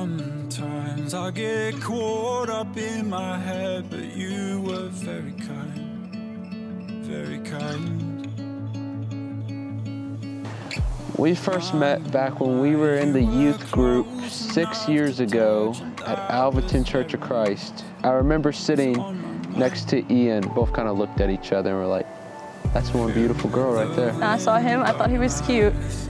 Sometimes I get caught up in my head, but you were very kind, very kind. We first met back when we were in the youth group 6 years ago at Alvaton Church of Christ. I remember sitting next to Ian, both kind of looked at each other and were like, that's one beautiful girl right there. I saw him, I thought he was cute.